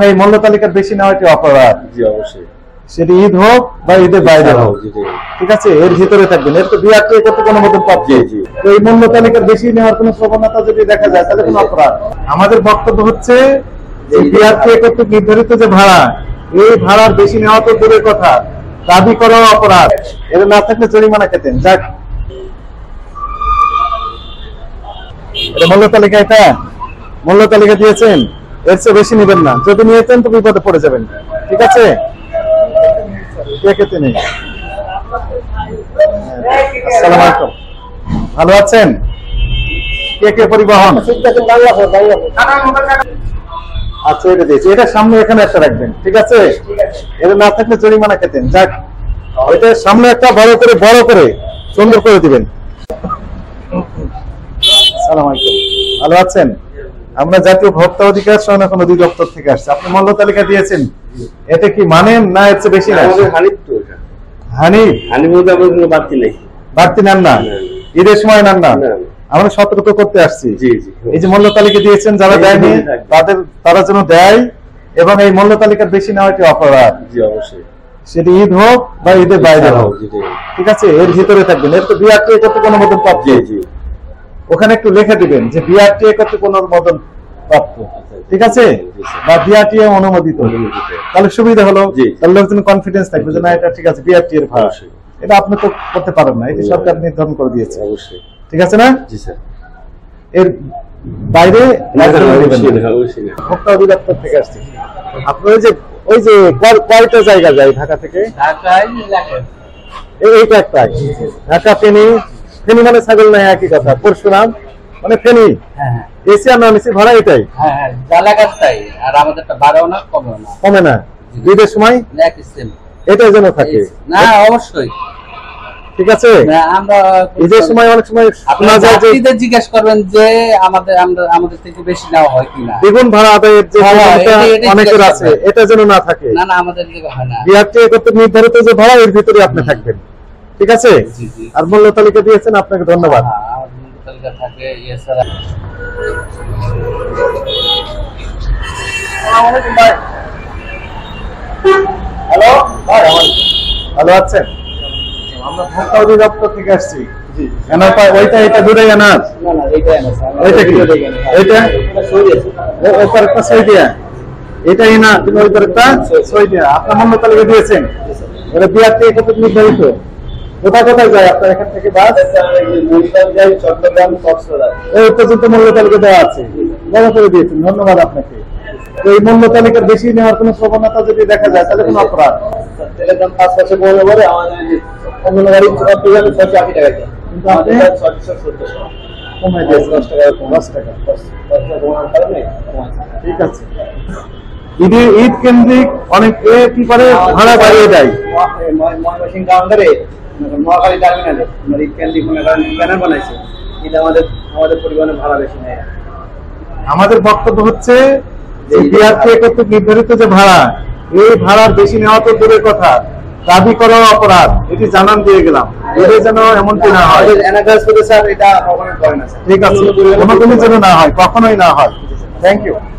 এই মূল্য তালিকার বেশি নেওয়া একটি অপরাধ। জি অবশ্যই, সেটি ঈদ হোক বা ঈদের বাইরে হোক, ঠিক আছে, এর ভিতরে থাকবেন। এর তো বিআরটি করতে কোনো মতন প্রাপ্য। এই মূল্য তালিকার বেশি নেওয়ার কোনো প্রবণতা যদি দেখা যায় তাহলে কোনো অপরাধ। আমাদের বক্তব্য হচ্ছে যে বিআরটি কর্তৃক নির্ধারিত যে ভাড়া, এই ভাড়ার বেশি নেওয়া তো দূরের কথা, দাবি করাও অপরাধ। এর না থাকলে জরিমানা খেতেন। যাক, এটা মূল্য তালিকা, এটা মূল্য তালিকা দিয়েছেন, এর চেয়ে বেশি নেবেন না। যদি নিয়েছেন তো বিপদে পড়ে যাবেন, ঠিক আছে। নেই। আসসালামু আলাইকুম, ভালো আছেন? কে কে পরিবহন? আচ্ছা, এটা দিয়েছি, এটা সামনে এখানে একটা রাখবেন, ঠিক আছে। এটা না থাকলে জরিমানা খেতেন। যাক, এটা সামনে একটা বড় করে সুন্দর করে দিবেন। আসসালামু আলাইকুম, ভালো আছেন? আমরা জাতীয় ভোক্তা অধিকার সংরক্ষণ অধিদপ্তর থেকে আসছি। আপনি মূল্য তালিকা দিয়েছেন, এটা কি মানেন না এর চেয়ে বেশি? না, বাড়তি নেন না, ঈদের সময় নেন না। আমরা সতর্ক করতে আসছি। এই যে মূল্য তালিকা দিয়েছেন, যারা দেয়নি তারা যেন দেয়, এবং এই মূল্য তালিকার বেশি নেওয়া একটি অপরাধ। সেটি ঈদ হোক বা ঈদের বাইরে হোক, ঠিক আছে, এর ভিতরে থাকবেন। এর তো বিআরটি করতে কোনো মতন প্রাপ্য। ওখানে একটু লিখে দিবেন যে বিআরটি করতে কোনো মতন প্রাপ্য, ঠিক আছে, বা বিআরটি অনুমোদিত, তাহলে সুবিধা হলো। তাহলে লোকজন কনফিডেন্স থাকবে যে না, এটা ঠিক আছে, বিআরটি এর ভাড়া। এটা আপনি তো করতে পারেন না, এটি সরকার নির্ধারণ করে দিয়েছে, ঠিক আছে না? এর বাইরে ভোক্তা অধিদপ্তর থেকে আসছে। আপনি ওই যে কয়টা জায়গা যায় ঢাকা থেকে? এইটা একটা ঢাকা, ফেনী মানে ছাগল নাই, একই কথা। পরশুরাম মানে ফেনী, এসি আর নন এসি ভাড়া এটাই। আর আমাদের কমে না ঈদের সময়, এটাই যেন থাকে না। অবশ্যই, ঠিক আছে। আমরা ঈদের সময় অনেক সময় শোনা যায় যে জিজ্ঞেস করবেন যে আমাদের থেকে বেশি নেওয়া হয় কিনা, দ্বিগুণ ভাড়া আদায়ের যে অনেকের আছে, এটা যেন না থাকে। না না, আমাদের হয় না। বিআরটি কর্তৃক নির্ধারিত যে ভাড়া, এর ভিতরে আপনি থাকবেন, ঠিক আছে। আর মূল্য তালিকা দিয়েছেন, আপনাকে ধন্যবাদ। হ্যালো, ভালো আছেন? আমরা ভোক্তা অধিদপ্তর থেকে আসছি। ওইটা এটা দূরে আনার, ওইটা কি? ওইটা ওইটার একটা সই দিয়া, এটাই না, কিন্তু ওইটার একটা সই দিয়া। আপনার মূল্য তালিকা দিয়েছেন, এটা বিআরটি কর্তৃক নির্ধারিত। কোথায় কোথায় যায় আপনার এখান থেকে বাস? চট্টগ্রাম, কক্সবাজার, এই পর্যন্ত মূল্য তালিকা দেওয়া আছে, বড় করে দিয়েছেন, ধন্যবাদ আপনাকে। এই মূল্য তালিকার বেশি নেওয়ার কোন প্রবণতা যদি দেখা যায় তাহলে কোন অপরাধ। তেলের দাম 5 বছর পরে পরে আমাদের অন্য গাড়ি চট্টগ্রামে 680 টাকা যায়, কিন্তু আমাদের 670 কমাই দিয়েছে 10 টাকা। ঠিক আছে। ঈদ কেন্দ্রিক অনেক কি করে ভাড়া বাড়িয়ে দেয়। ময়মনসিংহ কাউন্টারে, মহাখালী টার্মিনালে ঈদ কেন্দ্রিক ব্যানার বানাইছে, ঈদ আমাদের পরিবহনের ভাড়া বেশি নেয়। আমাদের বক্তব্য হচ্ছে যে বিআরটি কর্তৃক নির্ধারিত যে ভাড়া, এই ভাড়ার বেশি নেওয়া তো দূরের কথা, দাবি করাও অপরাধ। এটি জানান দিয়ে গেলাম, এটা যেন এমনটি না হয়। ঠিক আছে, কোনোদিনই যেন না হয়, কখনোই না হয়। Thank you.